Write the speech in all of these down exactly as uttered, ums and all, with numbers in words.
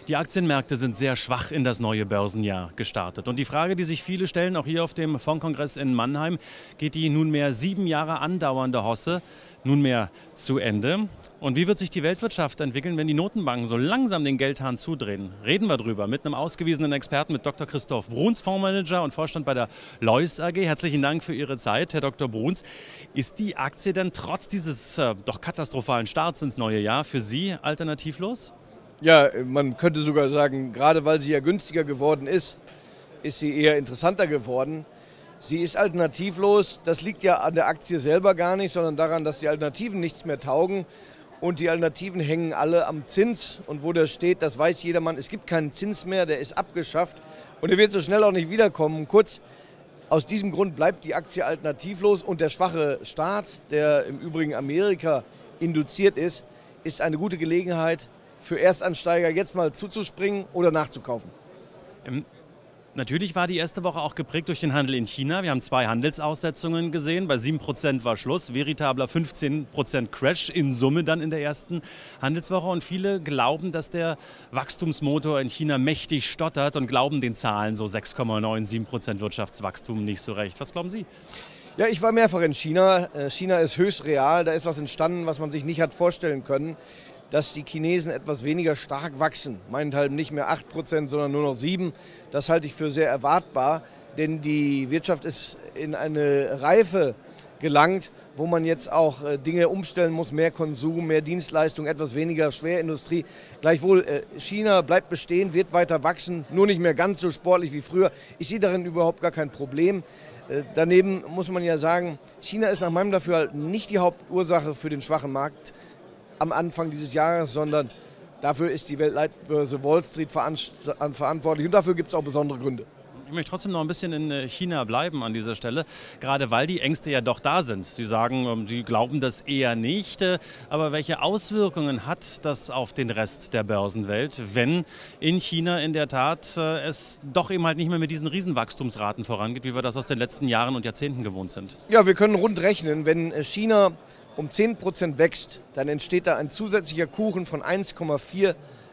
Die Aktienmärkte sind sehr schwach in das neue Börsenjahr gestartet. Und die Frage, die sich viele stellen, auch hier auf dem Fondskongress in Mannheim, geht die nunmehr sieben Jahre andauernde Hosse nunmehr zu Ende? Und wie wird sich die Weltwirtschaft entwickeln, wenn die Notenbanken so langsam den Geldhahn zudrehen? Reden wir drüber mit einem ausgewiesenen Experten, mit Doktor Christoph Bruns, Fondsmanager und Vorstand bei der Lois A G. Herzlichen Dank für Ihre Zeit, Herr Doktor Bruns. Ist die Aktie denn trotz dieses äh, doch katastrophalen Starts ins neue Jahr für Sie alternativlos? Ja, man könnte sogar sagen, gerade weil sie ja günstiger geworden ist, ist sie eher interessanter geworden. Sie ist alternativlos, das liegt ja an der Aktie selber gar nicht, sondern daran, dass die Alternativen nichts mehr taugen. Und die Alternativen hängen alle am Zins. Und wo der steht, das weiß jedermann, es gibt keinen Zins mehr, der ist abgeschafft. Und er wird so schnell auch nicht wiederkommen. Kurz, aus diesem Grund bleibt die Aktie alternativlos. Und der schwache Staat, der im Übrigen Amerika induziert ist, ist eine gute Gelegenheit, für Erstansteiger jetzt mal zuzuspringen oder nachzukaufen. Ähm, natürlich war die erste Woche auch geprägt durch den Handel in China. Wir haben zwei Handelsaussetzungen gesehen. Bei sieben Prozent war Schluss, veritabler fünfzehn Prozent Crash in Summe dann in der ersten Handelswoche. Und viele glauben, dass der Wachstumsmotor in China mächtig stottert und glauben den Zahlen so sechs Komma neun, sieben Prozent Wirtschaftswachstum nicht so recht. Was glauben Sie? Ja, ich war mehrfach in China. China ist höchst real. Da ist was entstanden, was man sich nicht hat vorstellen können. Dass die Chinesen etwas weniger stark wachsen. Meinethalb nicht mehr acht Prozent, sondern nur noch sieben Prozent. Das halte ich für sehr erwartbar, denn die Wirtschaft ist in eine Reife gelangt, wo man jetzt auch Dinge umstellen muss, mehr Konsum, mehr Dienstleistung, etwas weniger Schwerindustrie. Gleichwohl, China bleibt bestehen, wird weiter wachsen, nur nicht mehr ganz so sportlich wie früher. Ich sehe darin überhaupt gar kein Problem. Daneben muss man ja sagen, China ist nach meinem Dafürhalten nicht die Hauptursache für den schwachen Markt am Anfang dieses Jahres, sondern dafür ist die Weltleitbörse Wall Street verantwortlich und dafür gibt es auch besondere Gründe. Ich möchte trotzdem noch ein bisschen in China bleiben an dieser Stelle, gerade weil die Ängste ja doch da sind. Sie sagen, Sie glauben das eher nicht, aber welche Auswirkungen hat das auf den Rest der Börsenwelt, wenn in China in der Tat es doch eben halt nicht mehr mit diesen Riesenwachstumsraten vorangeht, wie wir das aus den letzten Jahren und Jahrzehnten gewohnt sind? Ja, wir können rund rechnen, wenn China um zehn Prozent wächst, dann entsteht da ein zusätzlicher Kuchen von eins Komma vier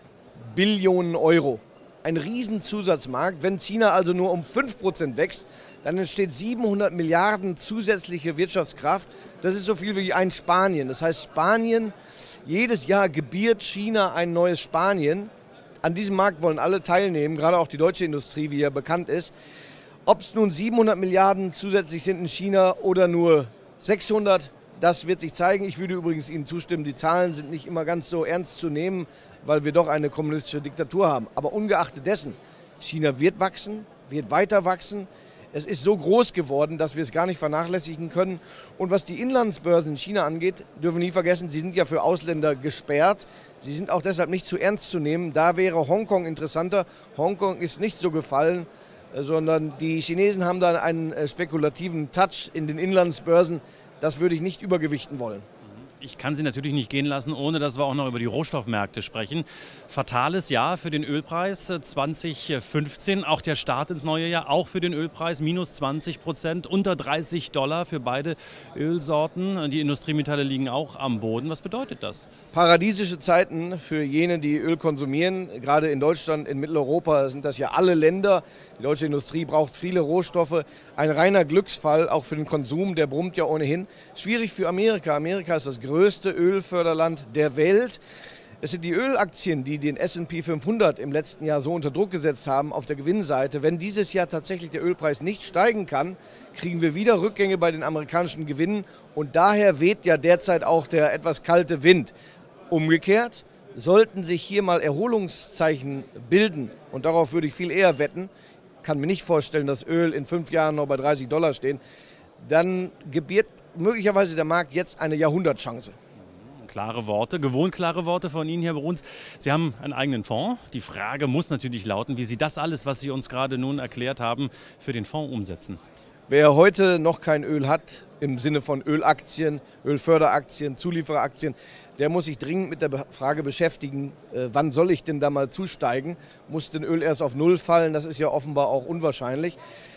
Billionen Euro. Ein Riesenzusatzmarkt. Wenn China also nur um fünf Prozent wächst, dann entsteht siebenhundert Milliarden zusätzliche Wirtschaftskraft. Das ist so viel wie ein Spanien. Das heißt, Spanien, jedes Jahr gebiert China ein neues Spanien. An diesem Markt wollen alle teilnehmen, gerade auch die deutsche Industrie, wie ja bekannt ist. Ob es nun siebenhundert Milliarden zusätzlich sind in China oder nur sechshundert, das wird sich zeigen. Ich würde übrigens Ihnen zustimmen, die Zahlen sind nicht immer ganz so ernst zu nehmen, weil wir doch eine kommunistische Diktatur haben. Aber ungeachtet dessen, China wird wachsen, wird weiter wachsen. Es ist so groß geworden, dass wir es gar nicht vernachlässigen können. Und was die Inlandsbörsen in China angeht, dürfen wir nie vergessen, sie sind ja für Ausländer gesperrt. Sie sind auch deshalb nicht zu ernst zu nehmen. Da wäre Hongkong interessanter. Hongkong ist nicht so gefallen, sondern die Chinesen haben da einen spekulativen Touch in den Inlandsbörsen. Das würde ich nicht übergewichten wollen. Ich kann Sie natürlich nicht gehen lassen, ohne dass wir auch noch über die Rohstoffmärkte sprechen. Fatales Jahr für den Ölpreis zwanzig fünfzehn, auch der Start ins neue Jahr, auch für den Ölpreis, minus zwanzig Prozent, unter dreißig Dollar für beide Ölsorten. Die Industriemetalle liegen auch am Boden. Was bedeutet das? Paradiesische Zeiten für jene, die Öl konsumieren. Gerade in Deutschland, in Mitteleuropa sind das ja alle Länder. Die deutsche Industrie braucht viele Rohstoffe. Ein reiner Glücksfall, auch für den Konsum, der brummt ja ohnehin. Schwierig für Amerika. Amerika ist das größte Ölförderland der Welt. Es sind die Ölaktien, die den S und P fünfhundert im letzten Jahr so unter Druck gesetzt haben auf der Gewinnseite. Wenn dieses Jahr tatsächlich der Ölpreis nicht steigen kann, kriegen wir wieder Rückgänge bei den amerikanischen Gewinnen. Und daher weht ja derzeit auch der etwas kalte Wind. Umgekehrt, sollten sich hier mal Erholungszeichen bilden, und darauf würde ich viel eher wetten, kann mir nicht vorstellen, dass Öl in fünf Jahren noch bei dreißig Dollar stehen, dann gebiert möglicherweise der Markt jetzt eine Jahrhundertchance. Klare Worte, gewohnt klare Worte von Ihnen, Herr Bruns. Sie haben einen eigenen Fonds. Die Frage muss natürlich lauten, wie Sie das alles, was Sie uns gerade nun erklärt haben, für den Fonds umsetzen. Wer heute noch kein Öl hat, im Sinne von Ölaktien, Ölförderaktien, Zulieferaktien, der muss sich dringend mit der Frage beschäftigen, äh, wann soll ich denn da mal zusteigen? Muss denn Öl erst auf Null fallen? Das ist ja offenbar auch unwahrscheinlich.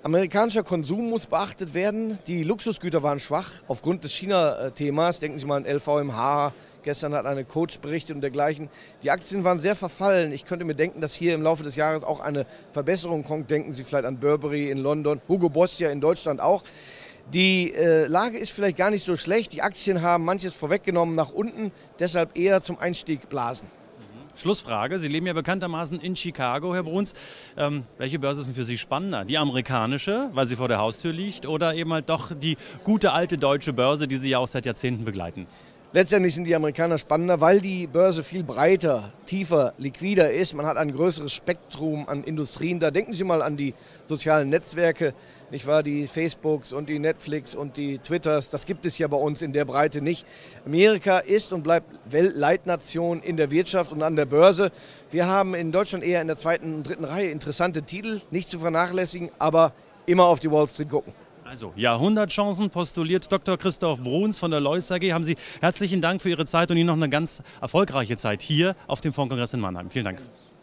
Amerikanischer Konsum muss beachtet werden. Die Luxusgüter waren schwach aufgrund des China-Themas. Denken Sie mal an L V M H. Gestern hat eine Coach berichtet und dergleichen. Die Aktien waren sehr verfallen. Ich könnte mir denken, dass hier im Laufe des Jahres auch eine Verbesserung kommt. Denken Sie vielleicht an Burberry in London, Hugo Boss ja in Deutschland auch. Die äh, Lage ist vielleicht gar nicht so schlecht. Die Aktien haben manches vorweggenommen nach unten. Deshalb eher zum Einstieg blasen. Schlussfrage. Sie leben ja bekanntermaßen in Chicago, Herr Bruns. Ähm, welche Börse ist denn für Sie spannender? Die amerikanische, weil sie vor der Haustür liegt, oder eben halt doch die gute alte deutsche Börse, die Sie ja auch seit Jahrzehnten begleiten? Letztendlich sind die Amerikaner spannender, weil die Börse viel breiter, tiefer, liquider ist. Man hat ein größeres Spektrum an Industrien. Da denken Sie mal an die sozialen Netzwerke, nicht wahr? Die Facebooks und die Netflix und die Twitters. Das gibt es ja bei uns in der Breite nicht. Amerika ist und bleibt Weltleitnation in der Wirtschaft und an der Börse. Wir haben in Deutschland eher in der zweiten und dritten Reihe interessante Titel, nicht zu vernachlässigen, aber immer auf die Wall Street gucken. Also Jahrhundertchancen postuliert Doktor Christoph Bruns von der Lois A G. Haben Sie herzlichen Dank für Ihre Zeit und Ihnen noch eine ganz erfolgreiche Zeit hier auf dem Fondskongress in Mannheim. Vielen Dank.